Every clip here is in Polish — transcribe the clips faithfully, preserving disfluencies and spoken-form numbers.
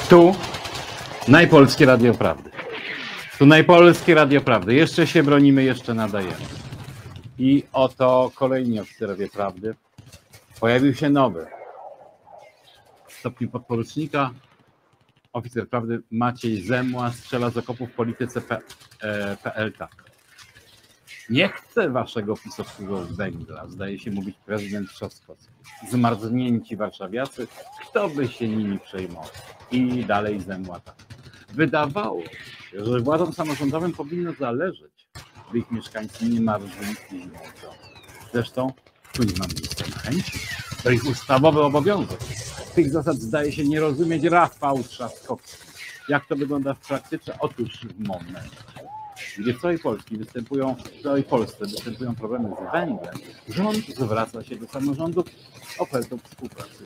Tu Najpolskie Radio Prawdy. Tu Najpolskie Radio Prawdy. Jeszcze się bronimy, jeszcze nadajemy. I oto kolejni oficerowie prawdy. Pojawił się nowy. W stopniu podporucznika oficer prawdy Maciej Zemła strzela z okopów w polityce P L. Tak. Nie chcę waszego pisowskiego węgla, zdaje się mówić prezydent Trzaskowski. Zmarznięci warszawiacy, kto by się nimi przejmował? I dalej Zemła tak. Wydawało się, że władzom samorządowym powinno zależeć, by ich mieszkańcy nie marzli i zimą. Zresztą tu nie mam miejsca na chęci. To ich ustawowy obowiązek. Tych zasad zdaje się nie rozumieć Rafał Trzaskowski. Jak to wygląda w praktyce? Otóż w momencie, gdzie w całej Polsce występują, w całej Polsce występują problemy z węglem, rząd zwraca się do samorządów z ofertą współpracy.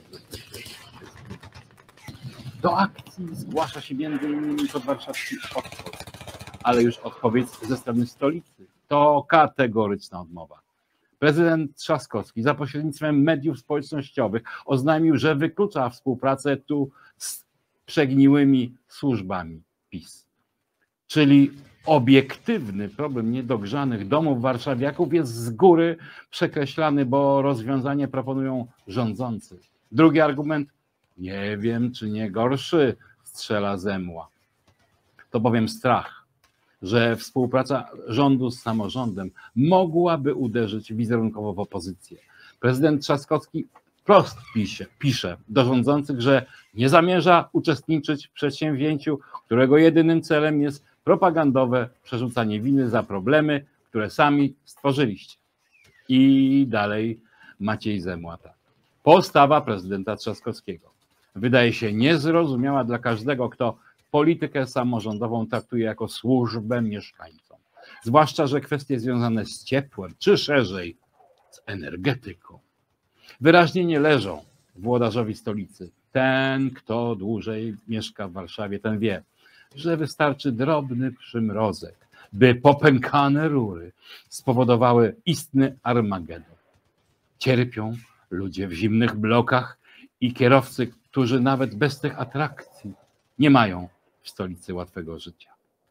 Do akcji zgłasza się między innymi podwarszawski Otwór, ale już odpowiedź ze strony stolicy to kategoryczna odmowa. Prezydent Trzaskowski za pośrednictwem mediów społecznościowych oznajmił, że wyklucza współpracę tu z przegniłymi służbami PiS. Czyli obiektywny problem niedogrzanych domów warszawiaków jest z góry przekreślany, bo rozwiązanie proponują rządzący. Drugi argument, nie wiem czy nie gorszy, strzela Zemła. To bowiem strach, że współpraca rządu z samorządem mogłaby uderzyć wizerunkowo w opozycję. Prezydent Trzaskowski wprost pisze, pisze do rządzących, że nie zamierza uczestniczyć w przedsięwzięciu, którego jedynym celem jest propagandowe przerzucanie winy za problemy, które sami stworzyliście. I dalej Maciej Zemła. Postawa prezydenta Trzaskowskiego wydaje się niezrozumiała dla każdego, kto politykę samorządową traktuje jako służbę mieszkańcom. Zwłaszcza, że kwestie związane z ciepłem, czy szerzej z energetyką, wyraźnie nie leżą włodarzowi stolicy. Ten, kto dłużej mieszka w Warszawie, ten wie, że wystarczy drobny przymrozek, by popękane rury spowodowały istny Armagedon. Cierpią ludzie w zimnych blokach i kierowcy, którzy nawet bez tych atrakcji nie mają w stolicy łatwego życia.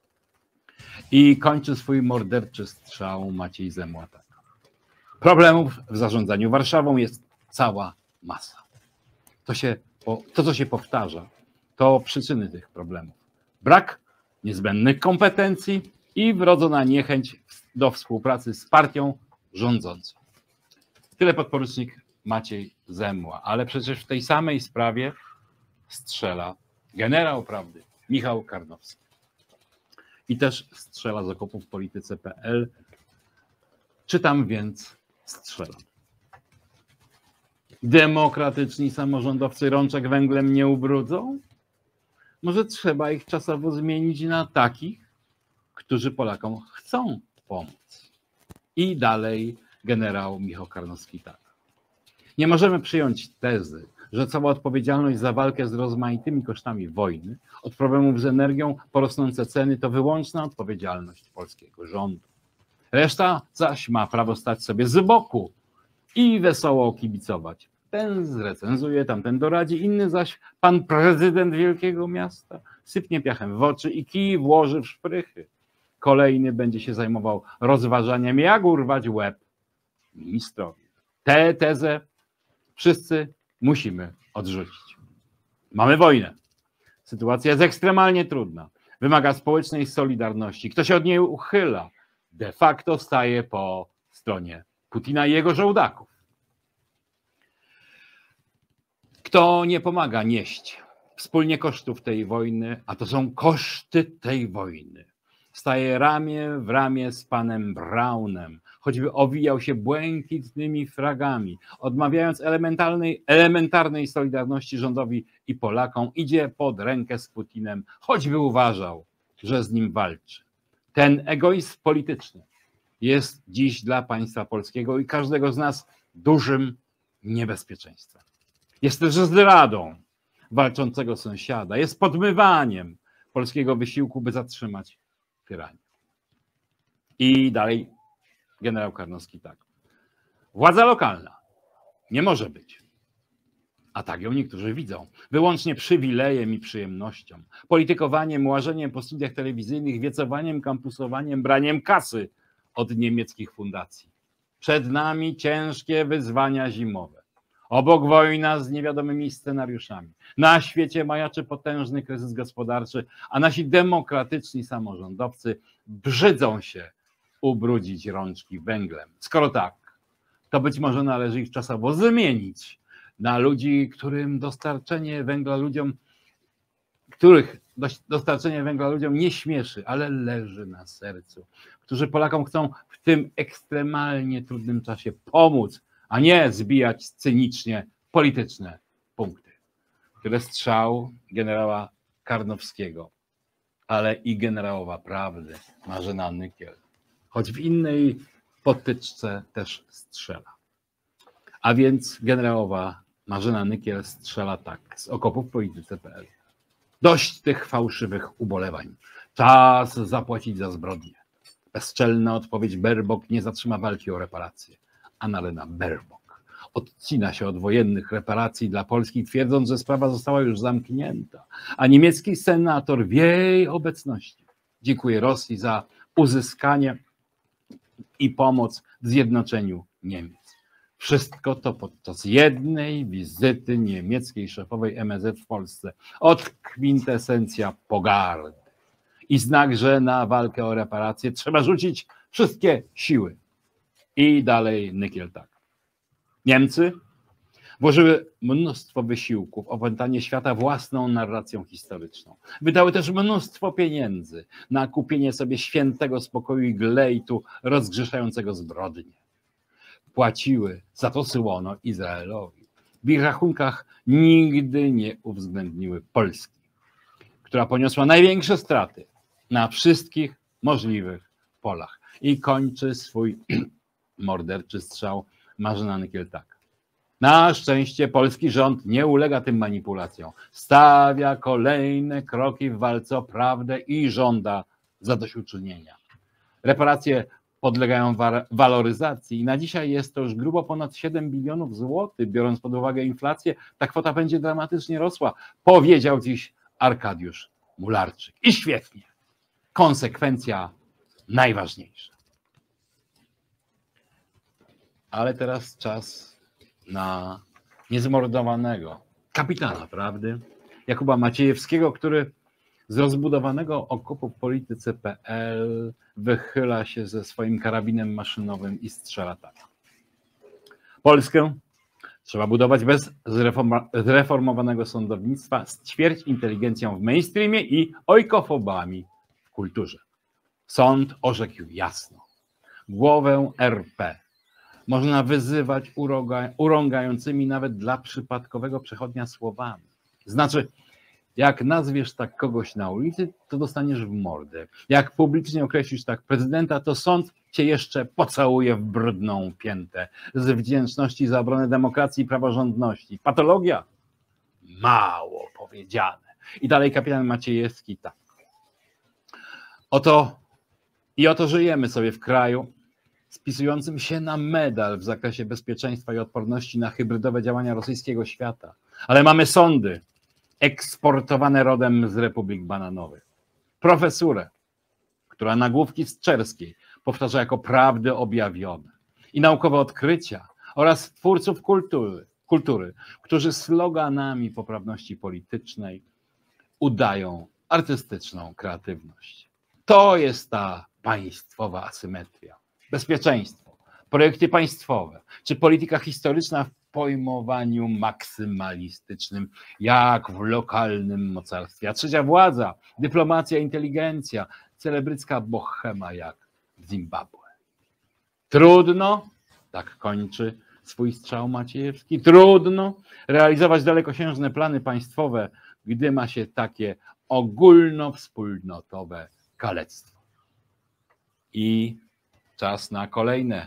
I kończy swój morderczy strzał Maciej Zemła tak. Problemów w zarządzaniu Warszawą jest cała masa. To, się, to, co się powtarza, to przyczyny tych problemów. Brak niezbędnych kompetencji i wrodzona niechęć do współpracy z partią rządzącą. Tyle podporucznik Maciej Zemła, ale przecież w tej samej sprawie strzela generał prawdy Michał Karnowski. I też strzela z okopów w polityce kropka pe el. Czytam więc, strzelam. Demokratyczni samorządowcy rączek węglem nie ubrudzą? Może trzeba ich czasowo zmienić na takich, którzy Polakom chcą pomóc. I dalej generał Michał Karnowski tak. Nie możemy przyjąć tezy, że cała odpowiedzialność za walkę z rozmaitymi kosztami wojny, od problemów z energią po rosnące ceny, to wyłączna odpowiedzialność polskiego rządu. Reszta zaś ma prawo stać sobie z boku i wesoło kibicować. Ten zrecenzuje, tamten doradzi, inny zaś pan prezydent wielkiego miasta sypnie piachem w oczy i kij włoży w szprychy. Kolejny będzie się zajmował rozważaniem, jak urwać łeb ministrowi. Tę tezę wszyscy musimy odrzucić. Mamy wojnę. Sytuacja jest ekstremalnie trudna. Wymaga społecznej solidarności. Kto się od niej uchyla, de facto staje po stronie Putina i jego żołdaków. Kto nie pomaga nieść wspólnie kosztów tej wojny, a to są koszty tej wojny, staje ramię w ramię z panem Braunem, choćby owijał się błękitnymi fragami, odmawiając elementarnej, elementarnej solidarności rządowi i Polakom, idzie pod rękę z Putinem, choćby uważał, że z nim walczy. Ten egoizm polityczny jest dziś dla państwa polskiego i każdego z nas dużym niebezpieczeństwem. Jest też zdradą walczącego sąsiada, jest podmywaniem polskiego wysiłku, by zatrzymać tyranię. I dalej generał Karnowski tak. Władza lokalna nie może być a tak ją niektórzy widzą, wyłącznie przywilejem i przyjemnością, politykowaniem, łażeniem po studiach telewizyjnych, wiecowaniem, kampusowaniem, braniem kasy od niemieckich fundacji. Przed nami ciężkie wyzwania zimowe. Obok wojna z niewiadomymi scenariuszami. Na świecie majaczy potężny kryzys gospodarczy, a nasi demokratyczni samorządowcy brzydzą się ubrudzić rączki węglem. Skoro tak, to być może należy ich czasowo zmienić na ludzi, którym dostarczenie węgla ludziom, których dostarczenie węgla ludziom nie śmieszy, ale leży na sercu, którzy Polakom chcą w tym ekstremalnie trudnym czasie pomóc, a nie zbijać cynicznie polityczne punkty. Tyle strzał generała Karnowskiego, ale i generałowa Prawdy Marzena Nykiel, choć w innej potyczce też strzela. A więc generałowa Marzena Nykiel strzela tak z okopów polityce kropka pe el. Dość tych fałszywych ubolewań. Czas zapłacić za zbrodnie. Bezczelna odpowiedź Baerbock nie zatrzyma walki o reparacje. Annalena Baerbock odcina się od wojennych reparacji dla Polski, twierdząc, że sprawa została już zamknięta, a niemiecki senator w jej obecności dziękuję Rosji za uzyskanie i pomoc w zjednoczeniu Niemiec. Wszystko to podczas jednej wizyty niemieckiej szefowej em es zet w Polsce. Od kwintesencja pogardy. I znak, że na walkę o reparacje trzeba rzucić wszystkie siły. I dalej Nykiel tak. Niemcy włożyły mnóstwo wysiłków w opętanie świata własną narracją historyczną. Wydały też mnóstwo pieniędzy na kupienie sobie świętego spokoju i glejtu rozgrzeszającego zbrodnie. Płaciły za to słono Izraelowi. W ich rachunkach nigdy nie uwzględniły Polski, która poniosła największe straty na wszystkich możliwych polach. I kończy swój morderczy strzał Marzena Nykiel tak. Na szczęście polski rząd nie ulega tym manipulacjom. Stawia kolejne kroki w walce o prawdę i żąda zadośćuczynienia. Reparacje podlegają waloryzacji i na dzisiaj jest to już grubo ponad siedem bilionów złotych. Biorąc pod uwagę inflację, ta kwota będzie dramatycznie rosła, powiedział dziś Arkadiusz Mularczyk. I świetnie. Konsekwencja najważniejsza. Ale teraz czas na niezmordowanego kapitana prawdy, Jakuba Maciejewskiego, który z rozbudowanego okopu w polityce kropka pe el wychyla się ze swoim karabinem maszynowym i strzela tak. Polskę trzeba budować bez zreformowanego sądownictwa, z ćwierć inteligencją w mainstreamie i ojkofobami w kulturze. Sąd orzekł jasno. Głowę er pe można wyzywać urągającymi nawet dla przypadkowego przechodnia słowami. Znaczy, jak nazwiesz tak kogoś na ulicy, to dostaniesz w mordę. Jak publicznie określisz tak prezydenta, to sąd cię jeszcze pocałuje w brudną piętę z wdzięczności za obronę demokracji i praworządności. Patologia? Mało powiedziane. I dalej kapitan Maciejewski tak. Oto i oto żyjemy sobie w kraju spisującym się na medal w zakresie bezpieczeństwa i odporności na hybrydowe działania rosyjskiego świata. Ale mamy sądy eksportowane rodem z Republik Bananowych. Profesurę, która nagłówki z Czerskiej powtarza jako prawdy objawione. I naukowe odkrycia oraz twórców kultury, kultury, którzy sloganami poprawności politycznej udają artystyczną kreatywność. To jest ta państwowa asymetria. Bezpieczeństwo, projekty państwowe czy polityka historyczna w pojmowaniu maksymalistycznym, jak w lokalnym mocarstwie. A trzecia władza, dyplomacja, inteligencja, celebrycka bohema jak w Zimbabwe. Trudno, tak kończy swój strzał Maciejewski, trudno realizować dalekosiężne plany państwowe, gdy ma się takie ogólnowspólnotowe kalectwo. I czas na kolejne,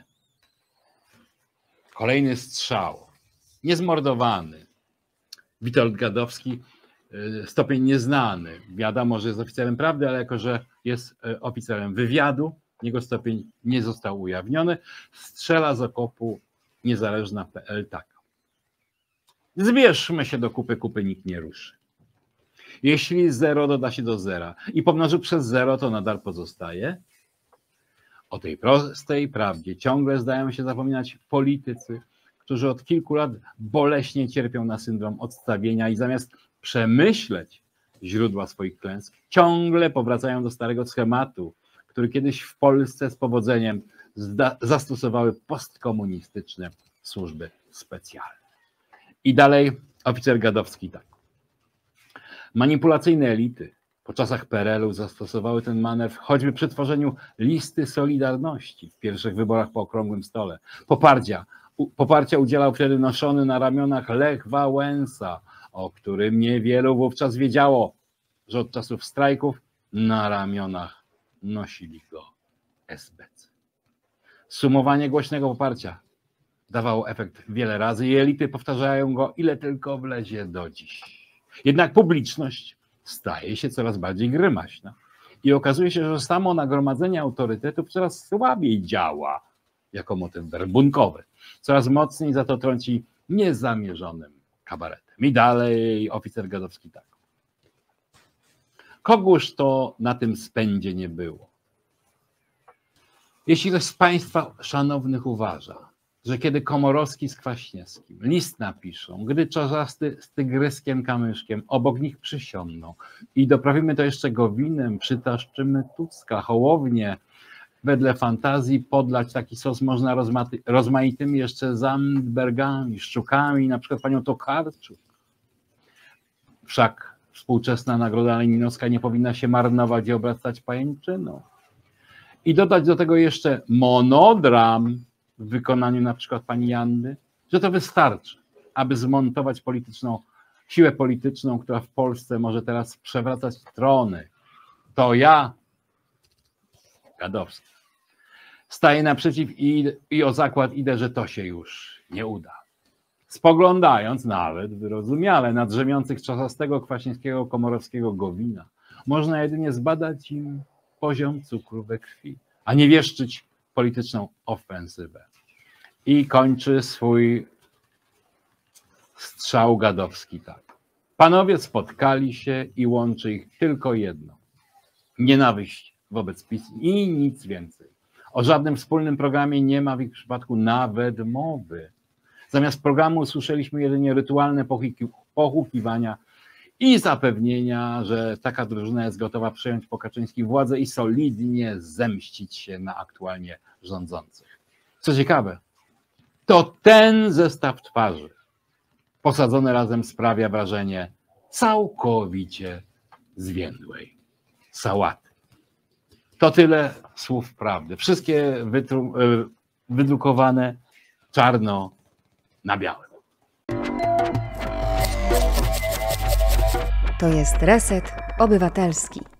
kolejny strzał. Niezmordowany. Witold Gadowski, stopień nieznany. Wiadomo, że jest oficerem prawdy, ale jako że jest oficerem wywiadu, jego stopień nie został ujawniony. Strzela z okopu niezależna kropka pe el tak. Zbierzmy się do kupy, kupy nikt nie ruszy. Jeśli zero doda się do zera i pomnoży przez zero, to nadal pozostaje. O tej prostej prawdzie ciągle zdają się zapominać politycy, którzy od kilku lat boleśnie cierpią na syndrom odstawienia i zamiast przemyśleć źródła swoich klęsk, ciągle powracają do starego schematu, który kiedyś w Polsce z powodzeniem zastosowały postkomunistyczne służby specjalne. I dalej oficer Gadowski tak. Manipulacyjne elity po czasach P R L u zastosowały ten manewr choćby przy tworzeniu listy Solidarności w pierwszych wyborach po okrągłym stole. Poparcia, u, poparcia udzielał wtedy noszony na ramionach Lech Wałęsa, o którym niewielu wówczas wiedziało, że od czasów strajków na ramionach nosili go S B C. Sumowanie głośnego poparcia dawało efekt wiele razy i elity powtarzają go ile tylko wlezie do dziś. Jednak publiczność staje się coraz bardziej grymaśna i okazuje się, że samo nagromadzenie autorytetów coraz słabiej działa jako motyw werbunkowy. Coraz mocniej za to trąci niezamierzonym kabaretem. I dalej oficer Gadowski tak. Kogóż to na tym spędzie nie było? Jeśli ktoś z Państwa szanownych uważa, że kiedy Komorowski z Kwaśniewskim list napiszą, gdy Czarzasty z Tygryskiem Kamyszkiem obok nich przysiągną i doprawimy to jeszcze Gowinem, przytaszczymy Tucka, Hołownię, wedle fantazji podlać taki sos można rozmaty, rozmaitymi jeszcze Zandbergami, Szczukami, na przykład panią Tokarczuk. Wszak współczesna nagroda leninowska nie powinna się marnować i obracać pajęczyną. I dodać do tego jeszcze monodram w wykonaniu na przykład pani Jandy, że to wystarczy, aby zmontować polityczną siłę polityczną, która w Polsce może teraz przewracać trony. To ja, Gadowski, staję naprzeciw i, i o zakład idę, że to się już nie uda. Spoglądając nawet wyrozumiale na drzemiących Czarzastego, Kwaśniewskiego, Komorowskiego, Gowina, można jedynie zbadać im poziom cukru we krwi, a nie wieszczyć polityczną ofensywę. I kończy swój strzał Gadowski tak. Panowie spotkali się i łączy ich tylko jedno. Nienawiść wobec PiS i nic więcej. O żadnym wspólnym programie nie ma w ich przypadku nawet mowy. Zamiast programu usłyszeliśmy jedynie rytualne pochukiwania i zapewnienia, że taka drużyna jest gotowa przejąć po Kaczyńskich władzę i solidnie zemścić się na aktualnie rządzących. Co ciekawe, to ten zestaw twarzy posadzony razem sprawia wrażenie całkowicie zwiędłej sałaty. To tyle słów prawdy. Wszystkie wydrukowane czarno na białym. To jest Reset Obywatelski.